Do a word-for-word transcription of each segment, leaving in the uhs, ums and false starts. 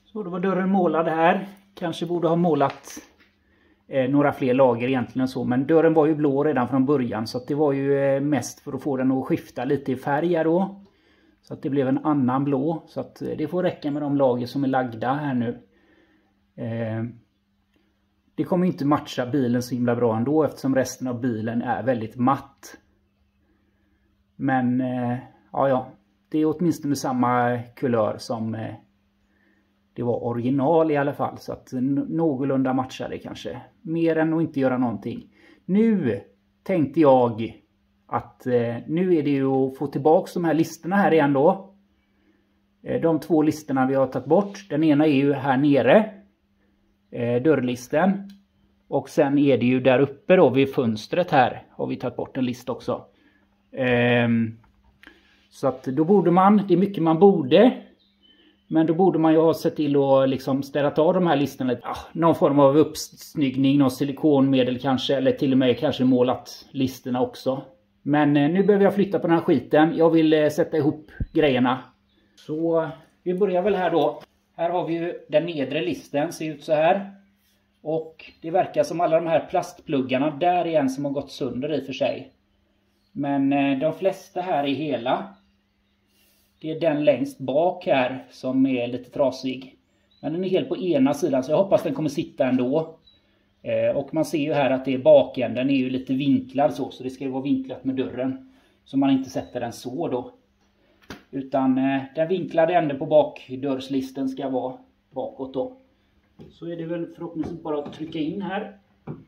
Så då var dörren målad här. Kanske borde ha målat eh, några fler lager egentligen så. Men dörren var ju blå redan från början. Så att det var ju eh, mest för att få den att skifta lite i färg här då. Så att det blev en annan blå. Så att eh, det får räcka med de lager som är lagda här nu. Eh, det kommer inte matcha bilen så himla bra ändå. Eftersom resten av bilen är väldigt matt. Men eh, ja ja. Det är åtminstone samma kulör som... Eh, Det var original i alla fall, så att någorlunda matchade det kanske. Mer än att inte göra någonting. Nu tänkte jag att eh, nu är det ju att få tillbaka de här listorna här igen då. Eh, de två listorna vi har tagit bort. Den ena är ju här nere. Eh, dörrlisten. Och sen är det ju där uppe då vid fönstret här. Har vi tagit bort en list också. Eh, så att då borde man, det är mycket man borde... Men då borde man ju ha sett till att liksom ställa av de här listorna. Ah, någon form av uppsnyggning, någon silikonmedel kanske. Eller till och med kanske målat listorna också. Men eh, nu behöver jag flytta på den här skiten. Jag vill eh, sätta ihop grejerna. Så vi börjar väl här då. Här har vi ju den nedre listen. Ser ut så här. Och det verkar som alla de här plastpluggarna. Där är en som har gått sönder i för sig. Men eh, de flesta här är hela. Det är den längst bak här som är lite trasig. Men den är helt på ena sidan så jag hoppas den kommer sitta ändå. Eh, och man ser ju här att det är bakänden är ju lite vinklad så. Så det ska ju vara vinklat med dörren. Så man inte sätter den så då. Utan eh, den vinklade änden på bakdörrslisten ska vara bakåt då. Så är det väl förhoppningsvis bara att trycka in här.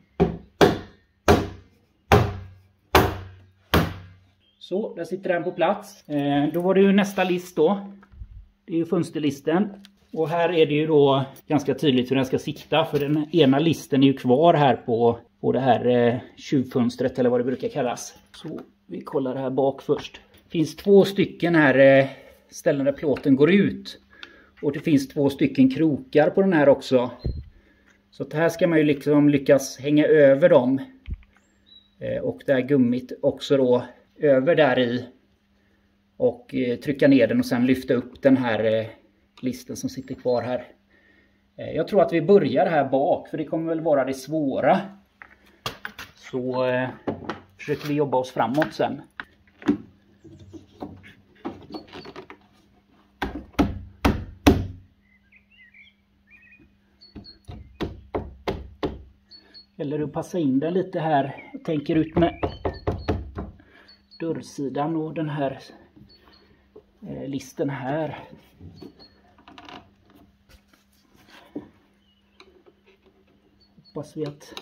Så, där sitter den på plats. Eh, då var det ju nästa list då. Det är ju fönsterlisten. Och här är det ju då ganska tydligt hur den ska sikta. För den ena listen är ju kvar här på, på det här eh, tjuvfönstret eller vad det brukar kallas. Så vi kollar här bak först. Det finns två stycken här eh, ställen där plåten går ut. Och det finns två stycken krokar på den här också. Så att här ska man ju liksom lyckas hänga över dem. Eh, och det här gummit också då över där i. Och eh, trycka ner den och sen lyfta upp den här eh, listen som sitter kvar här. Eh, jag tror att vi börjar här bak för det kommer väl vara det svåra. Så eh, försöker vi jobba oss framåt sen. Eller att passa in den lite här. Jag tänker ut med dörrsidan och den här eh, listen här. Hoppas vi att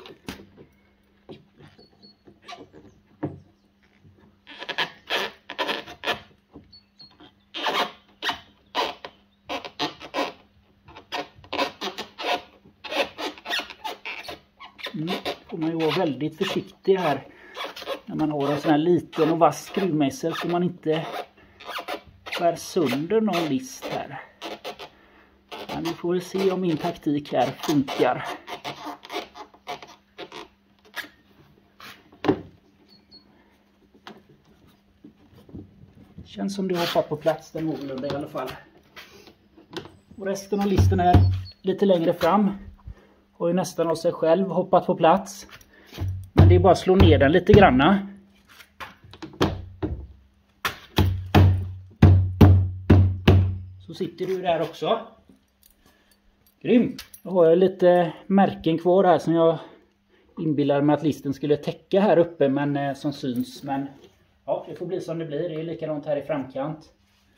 mm, får man ju vara väldigt försiktig här när man har en sån här liten och vass skruvmejsel så man inte skär sönder någon list här. Men vi får se om min taktik här funkar. Känns som det har hoppat på plats den någorlunda i alla fall. Och resten av listen är lite längre fram. Har ju nästan av sig själv hoppat på plats. Men det är bara att slå ner den lite granna. Så sitter du där också. Grymt. Då har jag lite märken kvar här som jag inbillar mig att listen skulle täcka här uppe. Men eh, som syns. Men ja, det får bli som det blir. Det är likadant här i framkant.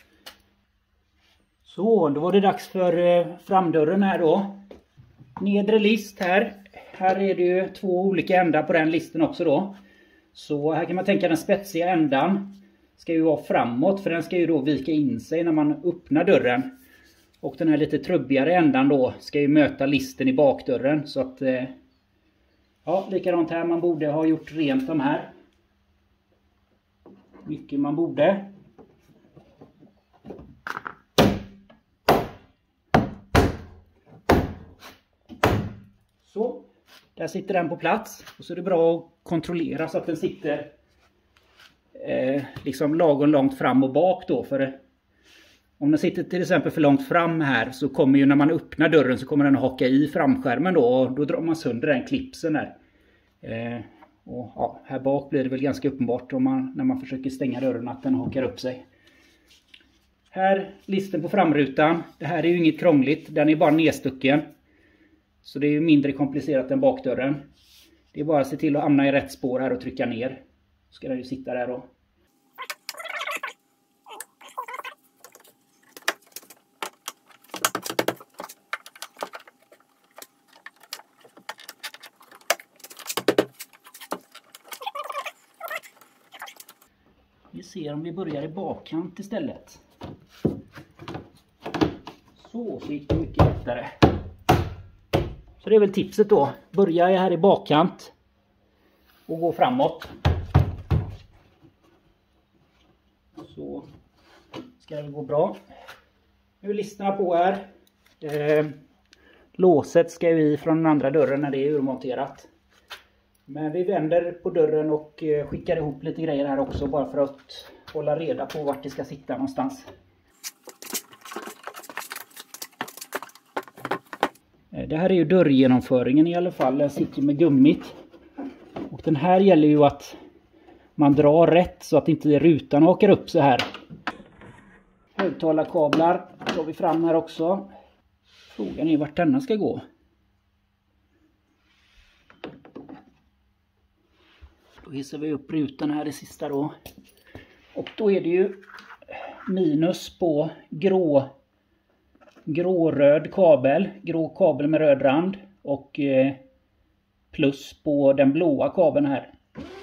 Så, då var det dags för eh, framdörren här då. Nedre list här. Här är det ju två olika ändar på den listen också då. Så här kan man tänka den spetsiga ändan ska ju vara framåt. För den ska ju då vika in sig när man öppnar dörren. Och den här lite trubbigare ändan då ska ju möta listen i bakdörren. Så att, ja, likadant här. Man borde ha gjort rent de här. Mycket man borde. Så, där sitter den på plats. Och så är det bra att kontrollera så att den sitter eh, liksom lagom långt fram och bak då. För Om den sitter till exempel för långt fram här så kommer ju när man öppnar dörren så kommer den att haka i framskärmen då. Och då drar man sönder den klipsen där. Eh, och ja, här bak blir det väl ganska uppenbart om man, när man försöker stänga dörren att den hakar upp sig. Här, listen på framrutan. Det här är ju inget krångligt. Den är bara nedstucken. Så det är ju mindre komplicerat än bakdörren. Det är bara att se till att hamna i rätt spår här och trycka ner. Så ska den ju sitta där då. Vi ser om vi börjar i bakkant istället. Så, så gick det mycket lättare. Så det är väl tipset då. Börja här i bakkant. Och gå framåt. Så ska det gå bra. Nu är listerna på här. Eh, låset ska vi från den andra dörren när det är urmonterat. Men vi vänder på dörren och skickar ihop lite grejer här också. Bara för att hålla reda på vart det ska sitta någonstans. Det här är ju dörrgenomföringen i alla fall. Den sitter med gummit. Och den här gäller ju att man drar rätt så att inte rutan hakar upp så här. Högtalarkablar tar vi fram här också. Frågan är vart denna ska gå. Då hissar vi upp rutan här i sista då. Och då är det ju minus på grå, grå-röd kabel. Grå kabel med röd rand. Och eh, plus på den blåa kabeln här.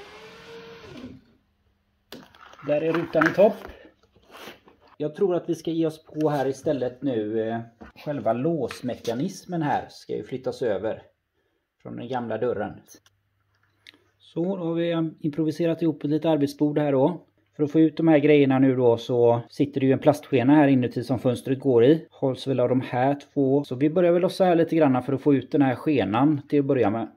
Där är rutan i topp. Jag tror att vi ska ge oss på här istället nu. Eh, själva låsmekanismen här ska ju flyttas över från den gamla dörren. Så då har vi improviserat ihop ett litet arbetsbord här då. För att få ut de här grejerna nu då så sitter det ju en plastskena här inuti som fönstret går i. Hålls väl av de här två. Så vi börjar väl lossa här lite grann för att få ut den här skenan till att börja med.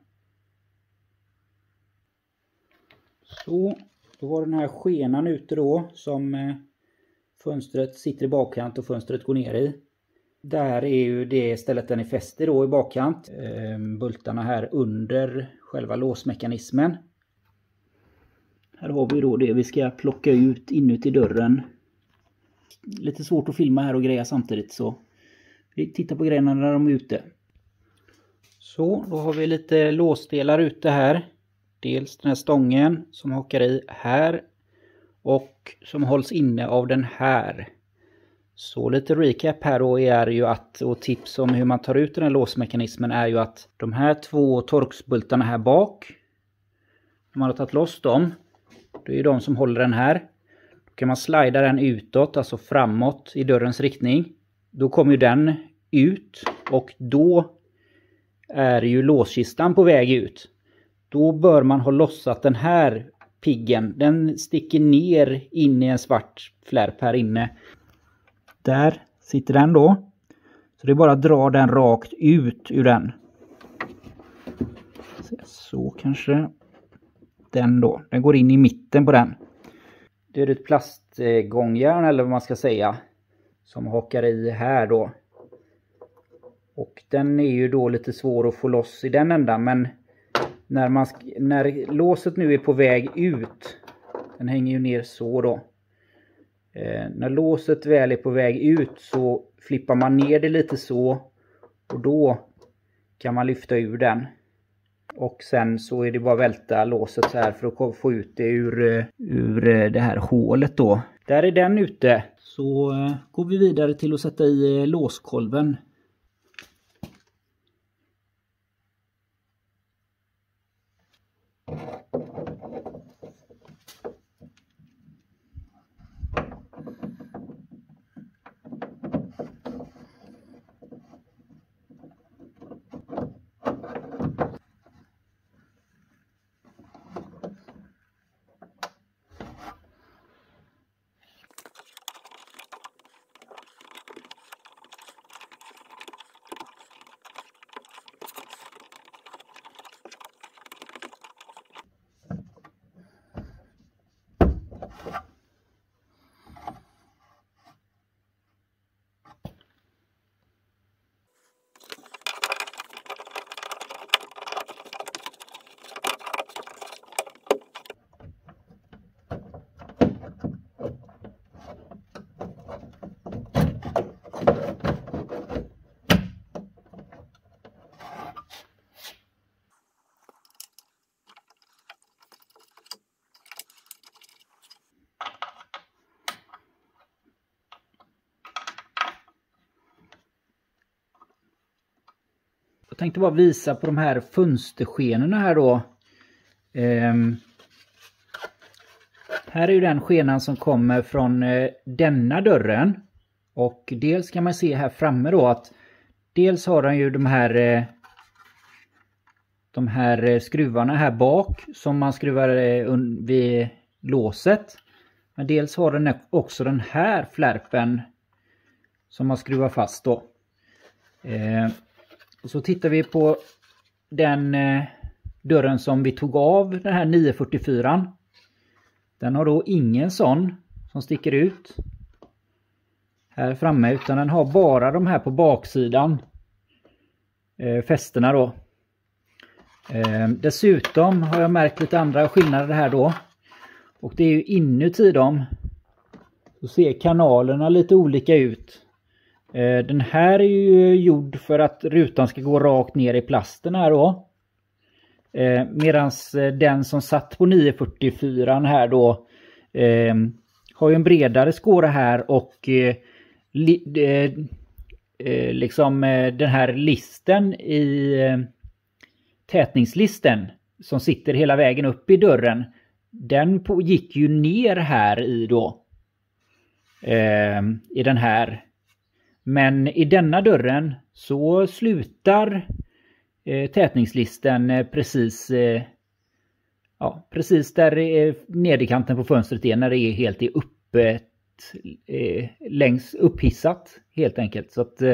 Så, då var den här skenan ute då som eh, fönstret sitter i bakkant och fönstret går ner i. Där är ju det stället den är fäst i då i bakkant. Eh, bultarna här under själva låsmekanismen. Här har vi då det vi ska plocka ut inuti dörren. Lite svårt att filma här och greja samtidigt så vi tittar på grejerna när de är ute. Så, då har vi lite låsdelar ute här. Dels den här stången som hakar i här och som hålls inne av den här. Så lite recap här då är ju att, och tips om hur man tar ut den här låsmekanismen är ju att de här två torksbultarna här bak, om man har tagit loss dem, det är ju de som håller den här. Då kan man slida den utåt, alltså framåt i dörrens riktning. Då kommer ju den ut och då är ju låskistan på väg ut. Då bör man ha lossat den här piggen. Den sticker ner in i en svart flärp här inne. Där sitter den då. Så det är bara att dra den rakt ut ur den. Så kanske. Den då. Den går in i mitten på den. Det är ett plastgångjärn eller vad man ska säga. Som hakar i här då. Och den är ju då lite svår att få loss i den ändan. Men när, man, när låset nu är på väg ut. Den hänger ju ner så då. Eh, när låset väl är på väg ut så flippar man ner det lite så. Och då kan man lyfta ur den. Och sen så är det bara att välta låset så här för att få ut det ur, ur det här hålet då. Där är den ute. Så eh, går vi vidare till att sätta i eh, låskolven. tänkte bara visa på de här fönsterskenorna här då. Um, här är ju den skenan som kommer från uh, denna dörren. Och dels kan man se här framme då att dels har den ju de här uh, de här uh, skruvarna här bak som man skruvar uh, vid låset. Men dels har den också den här flärpen som man skruvar fast då. Uh, och så tittar vi på den uh, dörren som vi tog av, den här nio fyrtiofyra. Den har då ingen sån som sticker ut här framme, utan den har bara de här på baksidan eh, fästena då. Eh, dessutom har jag märkt lite andra skillnader här då. Och det är ju inuti dem så ser kanalerna lite olika ut. Eh, den här är ju gjord för att rutan ska gå rakt ner i plasten här då. Eh, medans den som satt på nio fyrtiofyra här då eh, har ju en bredare skåra här och eh, li, eh, eh, liksom eh, den här listen i eh, tätningslisten som sitter hela vägen upp i dörren, den på, gick ju ner här i då eh, i den här, men i denna dörren så slutar tätningslisten precis ja, precis där nederkanten på fönstret är, när det är helt i öppet eh, längs upphissat helt enkelt. Så att eh,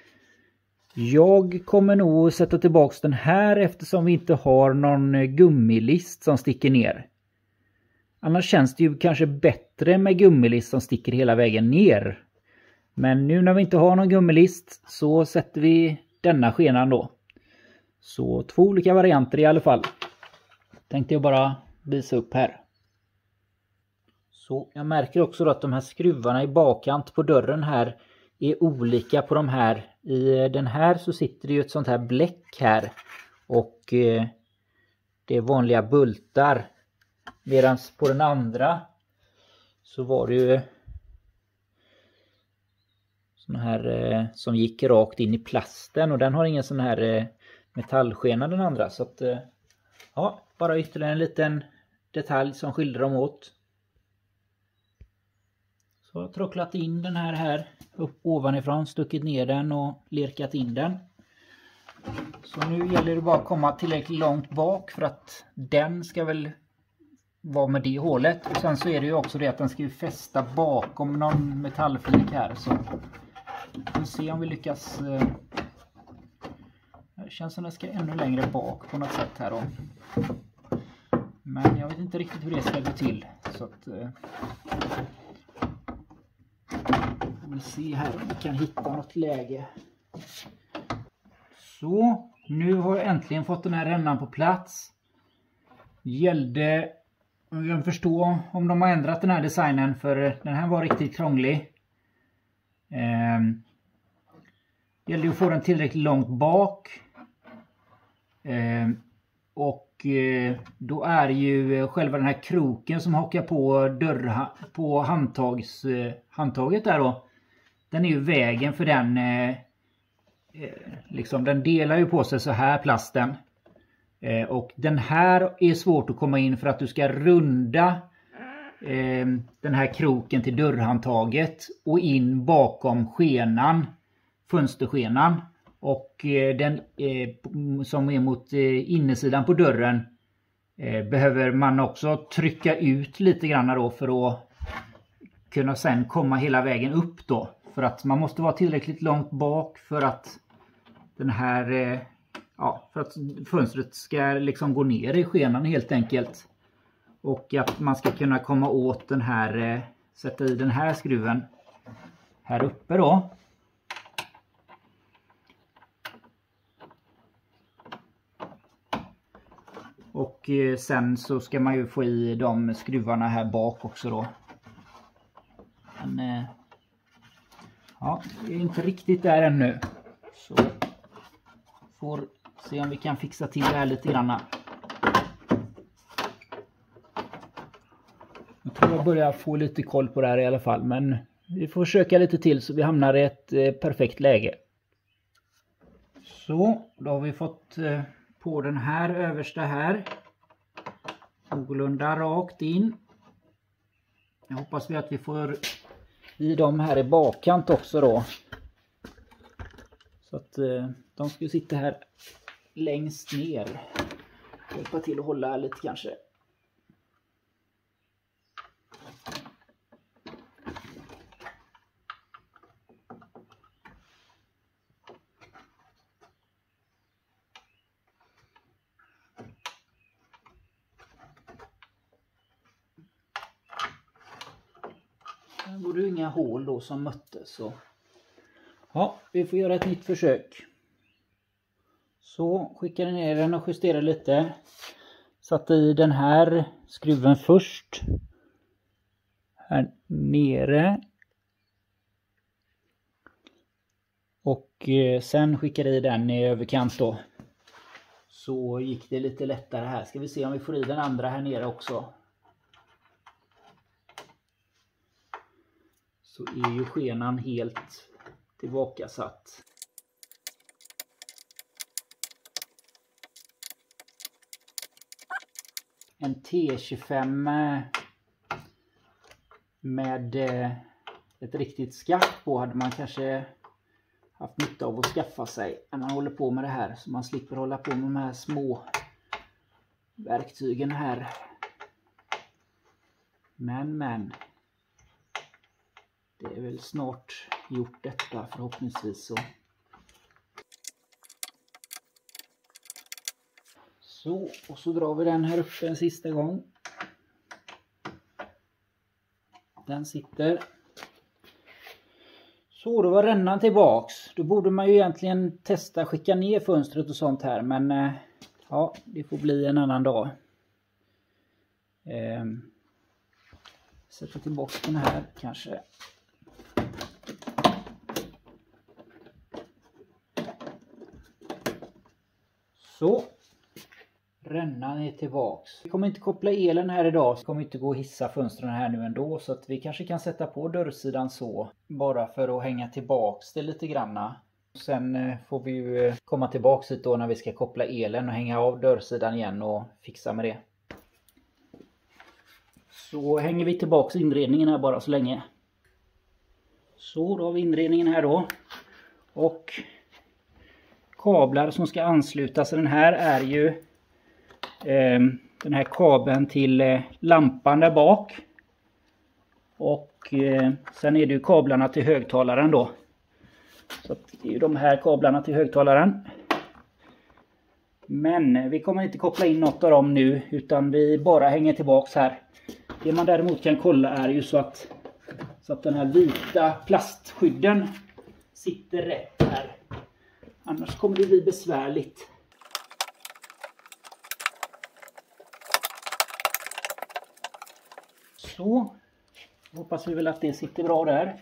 jag kommer nog sätta tillbaks den här eftersom vi inte har någon gummilist som sticker ner. Annars känns det ju kanske bättre med gummilist som sticker hela vägen ner. Men nu när vi inte har någon gummilist så sätter vi denna skenan då. Så två olika varianter i alla fall. Tänkte jag bara visa upp här. Så jag märker också då att de här skruvarna i bakkant på dörren här är olika på de här. I den här så sitter det ju ett sånt här bläck här. Och eh, det är vanliga bultar. Medan på den andra så var det ju sån här eh, som gick rakt in i plasten. Och den har ingen sån här eh, metallskena den andra. Så att eh, ja, bara ytterligare en liten detalj som skiljer dem åt. Så jag har trocklat in den här här upp ovanifrån, stuckit ner den och lerkat in den. Så nu gäller det bara att komma tillräckligt långt bak för att den ska väl vara med det hålet. Och sen så är det ju också det att den ska ju fästa bakom någon metallflik här. Så vi får se om vi lyckas. Det känns som det ska ännu längre bak på något sätt här då. Men jag vet inte riktigt hur det ska gå till. Så att vi vill se här om vi kan hitta något läge. Så, nu har jag äntligen fått den här rännan på plats. Gällde, jag kan förstå om de har ändrat den här designen, för den här var riktigt krånglig. Eh, gällde att få den tillräckligt långt bak. Eh, och eh, då är ju själva den här kroken som hakar på dörr, på handtags, eh, handtaget där då. Den är ju vägen för den, eh, liksom den delar ju på sig så här, plasten. Eh, och den här är svårt att komma in för att du ska runda eh, den här kroken till dörrhandtaget och in bakom skenan, fönsterskenan. Och eh, den eh, som är mot eh, innersidan på dörren eh, behöver man också trycka ut lite grann då för att kunna sen komma hela vägen upp då. För att man måste vara tillräckligt långt bak för att den här, eh, ja, för att fönstret ska liksom gå ner i skenan helt enkelt. Och att man ska kunna komma åt den här, eh, sätta i den här skruven här uppe då. Och eh, sen så ska man ju få i de skruvarna här bak också då. Men eh, ja, det är inte riktigt där ännu. Så får se om vi kan fixa till det här lite grann. Jag tror jag börjar få lite koll på det här i alla fall. Men vi får försöka lite till så vi hamnar i ett eh, perfekt läge. Så, då har vi fått på den här översta här. Någorlunda rakt in. Jag hoppas vi att vi får i dem här i bakkant också då. Så att de ska sitta här längst ner. Hjälpa till att hålla lite kanske. Här var det inga hål då som möttes. Så. Ja, vi får göra ett nytt försök. Så skickar jag ner den och justerar lite. Satt i den här skruven först. Här nere. Och sen skickade i den i överkant då. Så gick det lite lättare här. Ska vi se om vi får i den andra här nere också. Så är ju skenan helt tillbakasatt. En T tjugofem med ett riktigt skaft på hade man kanske haft nytta av att skaffa sig när man håller på med det här. Så man slipper hålla på med de här små verktygen här. Men men. Det är väl snart gjort detta förhoppningsvis så. Så, och så drar vi den här uppe en sista gång. Den sitter. Så, då var rännan tillbaks. Då borde man ju egentligen testa skicka ner fönstret och sånt här. Men ja, det får bli en annan dag. Eh, sätta tillbaka den här kanske. Så. Rännan är tillbaks. Vi kommer inte koppla elen här idag. Vi kommer inte gå och hissa fönstren här nu ändå. Så att vi kanske kan sätta på dörrsidan så. Bara för att hänga tillbaks det lite granna. Sen får vi ju komma tillbaks hit då när vi ska koppla elen och hänga av dörrsidan igen och fixa med det. Så hänger vi tillbaks inredningen här bara så länge. Så då har vi inredningen här då. Och kablar som ska anslutas. Den här är ju eh, den här kabeln till eh, lampan där bak. Och eh, sen är det ju kablarna till högtalaren då. Så det är ju de här kablarna till högtalaren. Men vi kommer inte koppla in något av dem nu utan vi bara hänger tillbaks här. Det man däremot kan kolla är ju så att, så att den här vita plastskydden sitter rätt här. Annars kommer det bli besvärligt. Så. Hoppas vi väl att det sitter bra där.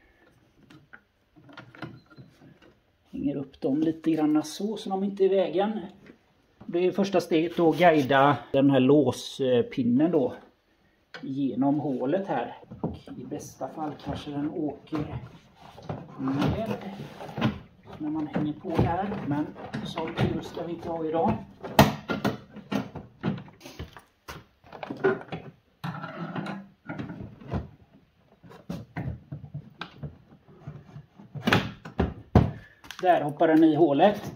Hänger upp dem lite grann så, så de inte är i vägen. Det är första steget då, guida den här låspinnen då genom hålet här. Och i bästa fall kanske den åker med när man hänger på här. Men så tur ska vi inte ha idag. Där hoppar den i hålet.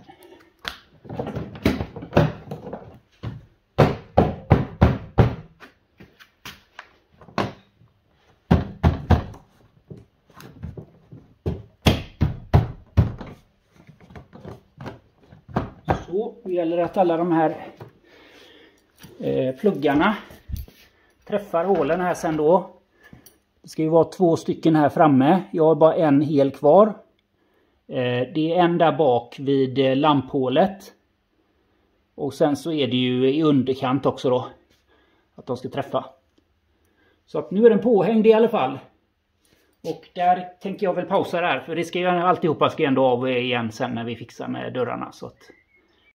Så det gäller att alla de här eh, pluggarna träffar hålen här sen då. Det ska ju vara två stycken här framme. Jag har bara en hel kvar. Det är en där bak vid lamphålet. Och sen så är det ju i underkant också då. Att de ska träffa. Så att nu är den påhängd i alla fall. Och där tänker jag väl pausa där. För det ska ju alltihopa ska ändå av igen sen när vi fixar med dörrarna. Så att